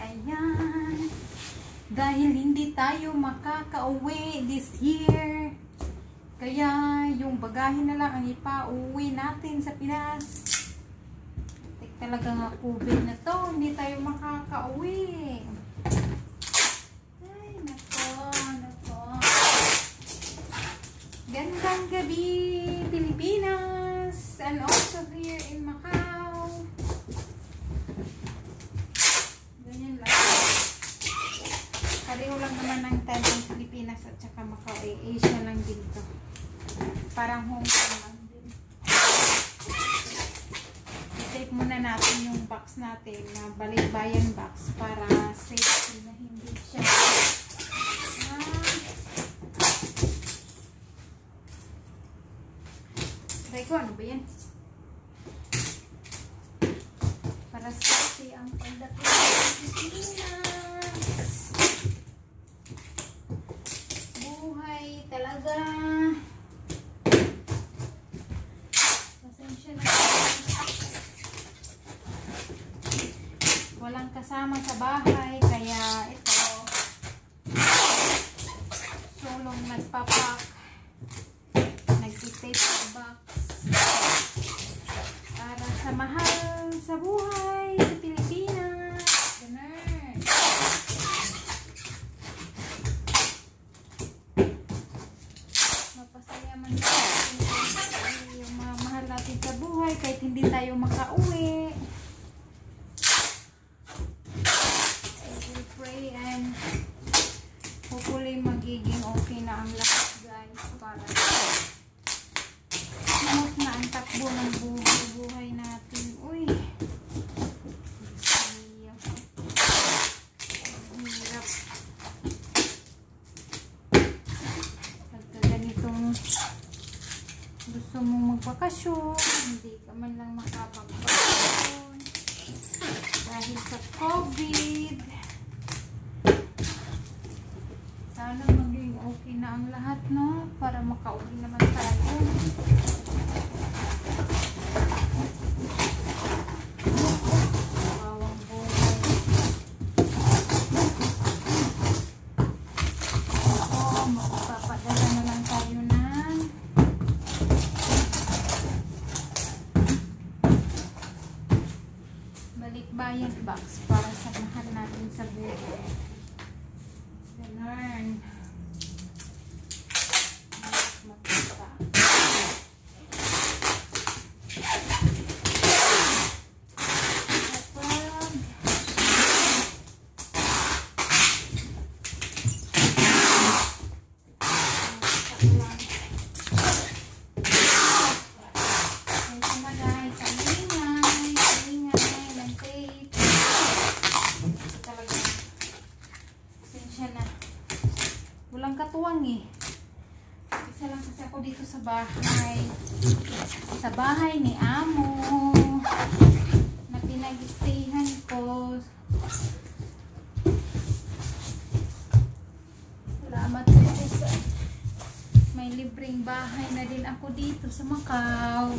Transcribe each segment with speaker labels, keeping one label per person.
Speaker 1: Ayan. Dahil hindi tayo makaka-uwi this year. Kaya yung bagahe na lang ang ipa-uwi natin sa Pinas. Talaga nga COVID na to, hindi tayo makaka-uwi. Ay, nako. Gandang gabi, Pilipinas, and also here in Macau. Ganyan lang. Pareho lang naman ang time ng Pilipinas at saka Macau. Asia lang din to. Parang Hong Kong lang din. I-take muna natin yung box natin na balikbayan box para safety na hindi siya try ko, ano ba yan? Para safety ang pagdating ng Pilipinas. Buhay talaga. Pasensya na. Walang kasama sa bahay, kaya ito solong nagpapak, nagtitape sa box para sa mahal sa buhay sa Pilipinas. Ganun. Mapasaya man natin yung mga mahal natin sa buhay kahit hindi tayo makauwi. Pray and hopefully magiging okay na ang lahat, guys, para smooth na ang takbo ng buhay natin. Uy, hirap pagka ganitong gusto mong magbakasyon, hindi ka man lang makapagbakasyon dahil sa COVID. Sana maging okay na ang lahat, no? Para makauwi naman tayo. Bawang buhay. Oo, magpapadala na lang tayo ng balikbayan box para sa mahal natin sa buhay. Ganun. Magkita. Walang katuwang eh. Isa lang kasi ako dito sa bahay. Sa bahay ni Amo na pinag-stayhan ko. Salamat sa Diyos. May libreng bahay na din ako dito sa Macau.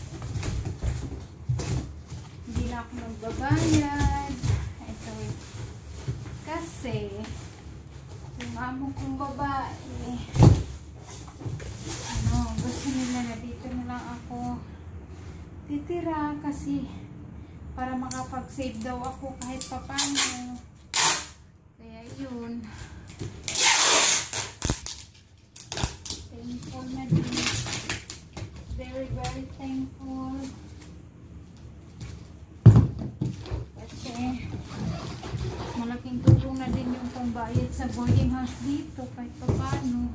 Speaker 1: Hindi na ako nagbabayad. Ito eh. Kasi yung amo kong babae, gusto nila na dito na lang ako titira kasi para makapag-save daw ako kahit papano. Kaya yun, thankful na din, very very thankful kasi malaking tulong na din yung pambayad sa boarding house dito kahit pa paano.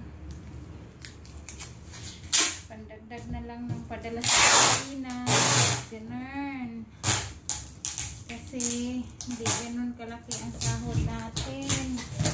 Speaker 1: Pandagdag na lang ng padala sa Pilipinas. Ganun. Kasi hindi ganun kalaki ang sahod natin.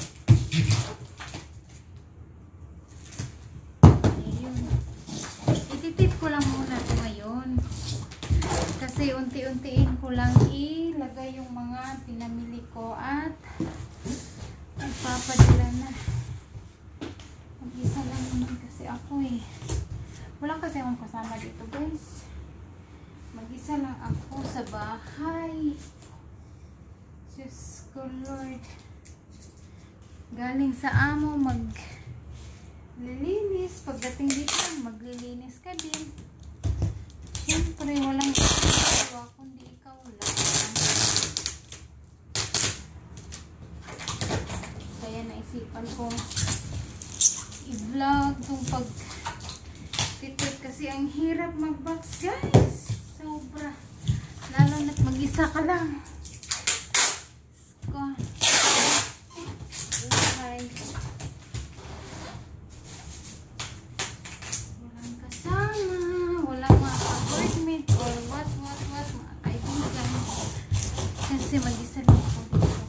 Speaker 1: Ayun. Ititip ko lang muna ito ngayon. Kasi unti-untiin ko lang ilagay yung mga pinamili ko at magpapadala na. Mag-isa lang naman kasi ako eh. Wala kasi akong kasama dito, guys. Mag-isa lang ako sa bahay. Diyos ko. Lord. Galing sa amo maglilinis. Pagdating dito, maglilinis ka din. Siyempre, walang ikaw kundi ikaw lang. Kaya naisipan ko i-vlog itong pag-titip kasi ang hirap mag-box, guys. Sobra. Lalo na't mag-isa ka lang. Buhay. Walang kasama. Walang mga ka-workmate or what. Mga kaibigan. Kasi mag-isa lang ako dito.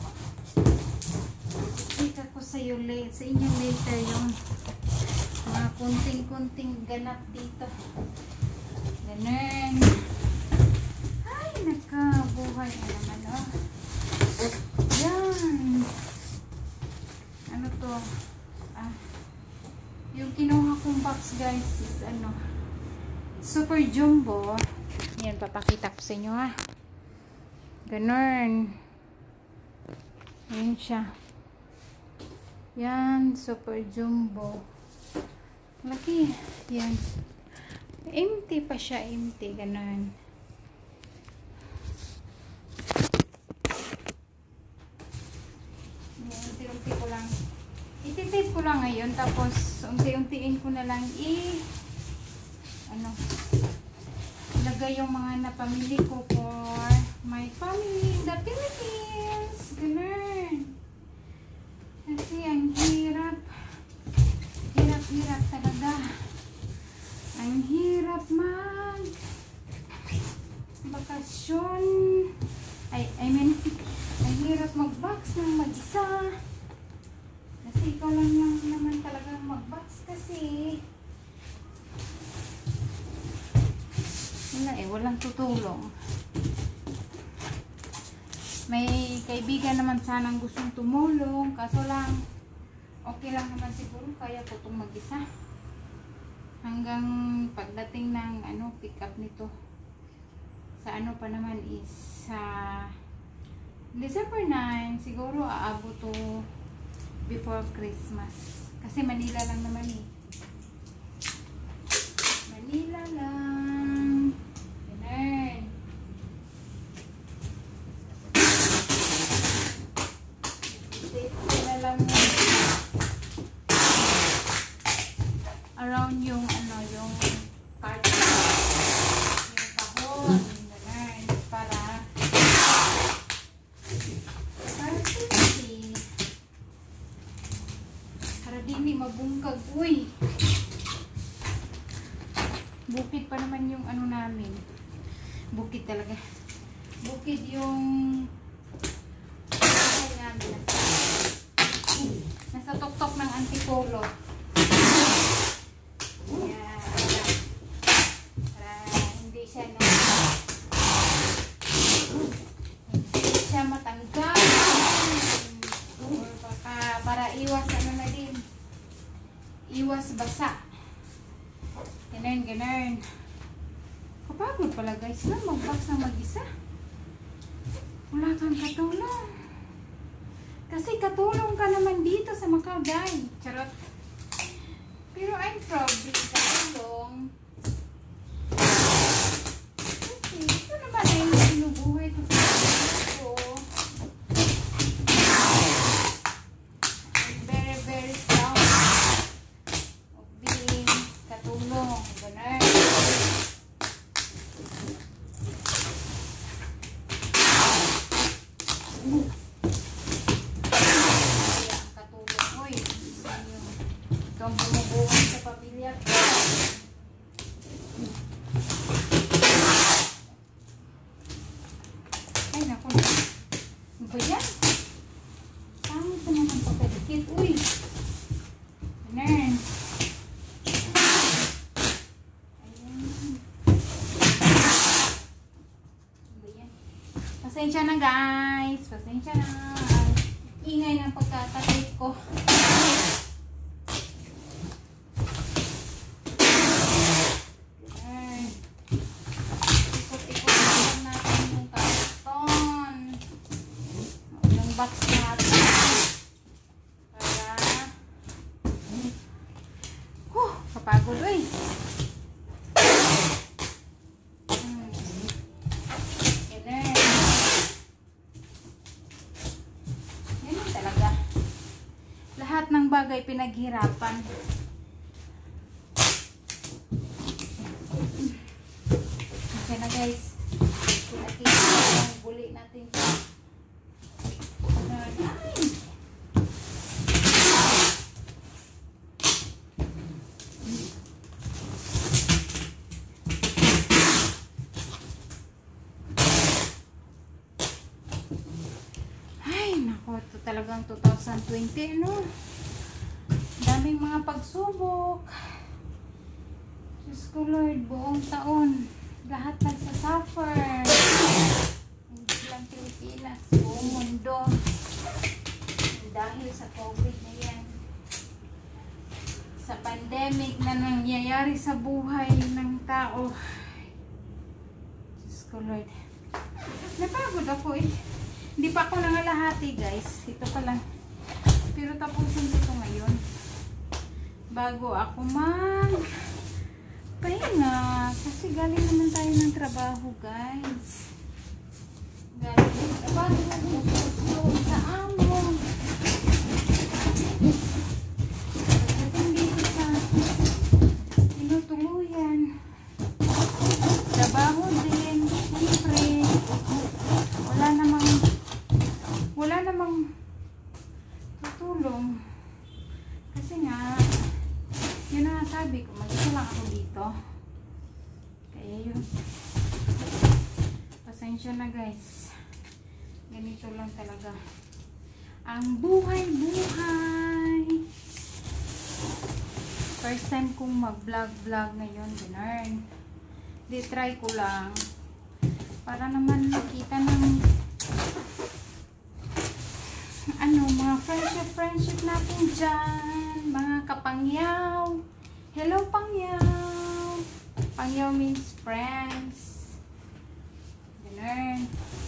Speaker 1: Chika ko sa inyo later yung mga kunting ganap dito. Ganun. Ay, nakabuhay na naman, oh. Yan. Ano to? Yung kinuha kong box, guys, is super jumbo. Yan, papakita ko sa inyo, ha. Ganun. Yan siya. Yan, super jumbo. Laki. Yan. Empty pa siya, empty. Ganun. Unti-unti ko lang. Ititape ko lang ngayon. Tapos, unti-untiin ko na lang ilagay yung mga napamili ko for my family in the Philippines. Ganun. Kasi ang hirap. Hirap talaga. Ang hirap bakasyon. I mean, ang hirap mag-box ng mag-isa. Kasi ikaw lang naman talagang mag-box kasi. Walang tutulong. May kaibigan naman sanang gustong tumulong. Kaso lang, okay lang naman siguro. Kaya ko itong mag-isa. Hanggang pagdating ng pick up nito. Sa pa naman is sa December 9, siguro aabot to before Christmas. Kasi Manila lang naman eh. Manila lang. Ganun. Sila lang around yung yung card. Yung kahon. Ganun. Para di mabungkag. Uy! Bukid pa naman yung namin. Bukid talaga. Bukid yung namin. Nasa tok-tok ng Antipolo. Yan. Para hindi siya matanggal. Or para iwas na din. Iwas basa. Ganun. Kapagod pala, guys, na mag-box na mag-isa. Wala kang katulong. Kasi katulong ka naman dito sa Macau, guys. Charot. Pero I'm proud din katulong. Kasi ito naman ay sinubuhay ko sa ko. I'm very proud of being katulong. Ganun. Ang bumubuhan sa pamilya ko. Ay, naku. Ano ba yan? Pangit na naman pagkadikit. Uy! Ganun. Ayan. Ano ba yan? Pasensya na, guys. Pasensya na. Ingay ng pagkatatik ko. box natin. Para kapagod eh. Ganun talaga. Lahat ng bagay pinaghirapan. Okay na guys. Pinakita yung buli natin. Ay, nako, ito talagang 2020, no? Daming mga pagsubok. Diyos ko Lord, buong taon. Lahat nagsasuffer. Hindi lang Pilipinas, buong mundo. Dahil sa COVID na yan. Sa pandemic na nangyayari sa buhay ng tao. Diyos ko Lord. Napagod ako eh. Hindi pa ako nangalahati guys. Ito pa lang. Pero tapusin ko ito ngayon. Bago ako pahinga. Kasi galing naman tayo ng trabaho guys. Galing ng trabaho. Doon sa amon. Pagdating dito sa tinutuluyan. Trabaho din. Siyempre. Wala namang tutulong. Kasi nga, yun na nga sabi ko, mag-isa lang ako dito. Kaya yun. Pasensya na guys. Ganito lang talaga. Ang buhay-buhay. First time kong mag-vlog ngayon. Ganun. Di try ko lang. Para naman makita ng mga friendship natin dyan. Mga kapangyaw. Hello, pangyaw. Pangyaw means friends. Ganun.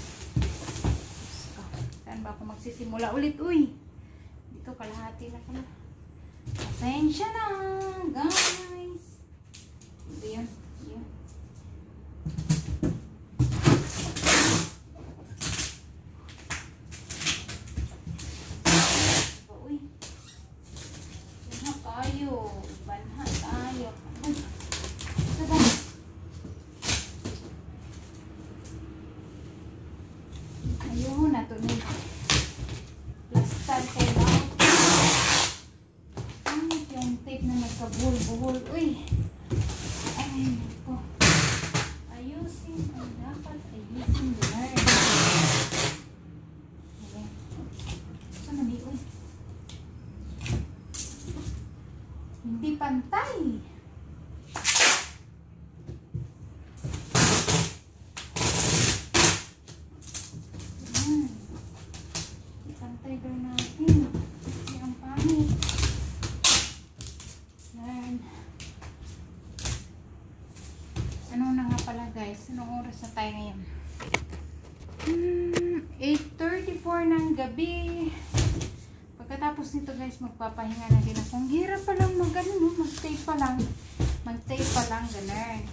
Speaker 1: Saan ba ako magsisimula ulit? Uy! Dito kalahati na pala. Pasensya na, guys. Ito yun. Yun. Banha tayo. Ayun na ito ni plaster kayo. Yung tape na nagkabuhol-buhol. Uy! Ay, ko. Ayusin. Ang dapat ayusin din. Saan na di? Uy! Hindi pantay. Pantay daw natin. Kasi ang pangit. Ano na nga pala guys? Anong oras na tayo ngayon? 8:34 ng gabi. Pagkatapos nito guys, magpapahinga na din ako. Ang hirap pa lang mag-tape pa lang. Mag-tape pa lang, ganun.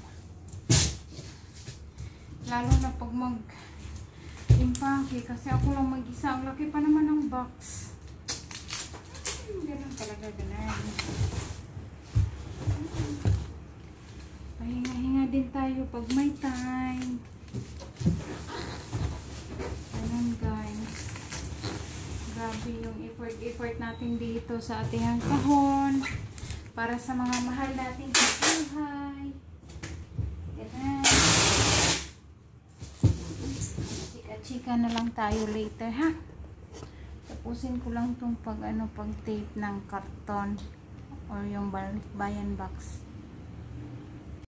Speaker 1: Lalo na pag mag-impake. Kasi ako lang mag-isa. Ang laki pa naman ng box. Ganun talaga, ganun. Pahinga-hinga din tayo pag may time. Ganun guys. Grabe yung effort natin dito sa ating kahon para sa mga mahal nating buhay. Ganun. Chika-chika na lang tayo later ha. Tapusin ko lang itong pag tape ng karton or yung bayan box.